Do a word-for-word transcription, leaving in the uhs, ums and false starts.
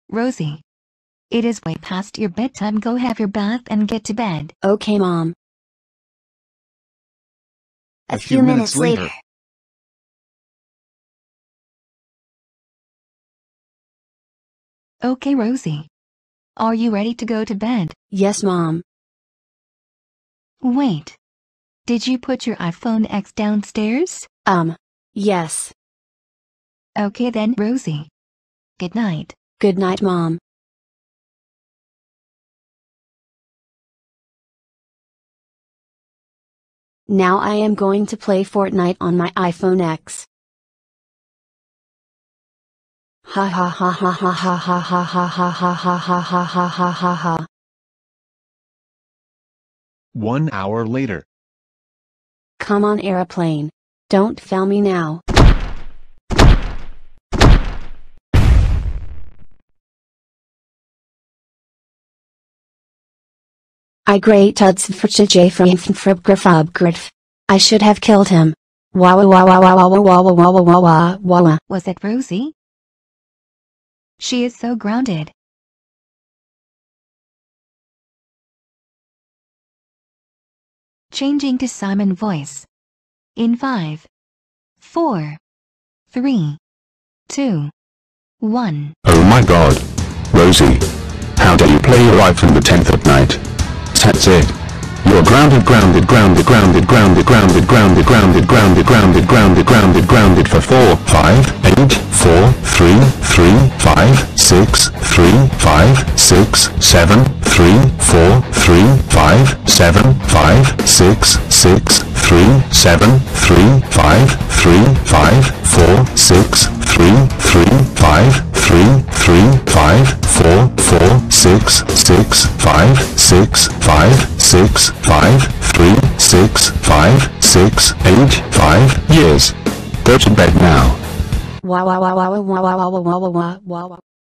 Rosie. It is way past your bedtime. Go have your bath and get to bed. Okay, Mom. A, A few, minutes, minutes later. Okay, Rosie. Are you ready to go to bed? Yes, Mom. Wait. Did you put your iPhone X downstairs? Um, yes. Okay then, Rosie. Good night. Good night, Mom. Now I am going to play Fortnite on my iPhone X. Ha ha ha ha ha ha ha ha ha ha ha ha ha ha ha ha ha ha. One hour later. Come on, airplane. Don't fail me now. I great uds for J Frabgrafabgrif. I should have killed him. Wah wah wah wah wah wah wah wah wah wah wah wah wah. Was it Rosie? She is so grounded. Changing to Simon voice. In five, four, three, two, one. Oh my god. Rosie. How dare you play your iPhone the tenth at night? That's it. You're grounded, grounded, grounded, grounded, grounded, grounded, grounded, grounded, grounded, grounded, grounded, grounded, grounded for four, five, eight, four, three, three, five, six, three, five, six, seven, three, four, three, five, seven, five, six, six, three, seven, three, five, three, five, four, six, three, three, five, three, three, five, four, four, six, six, five, six, five, six, five, three, six, five, six, eight, five years. Go to bed now. Wah wah wah wah wah wah wah wah wah wah wah wah.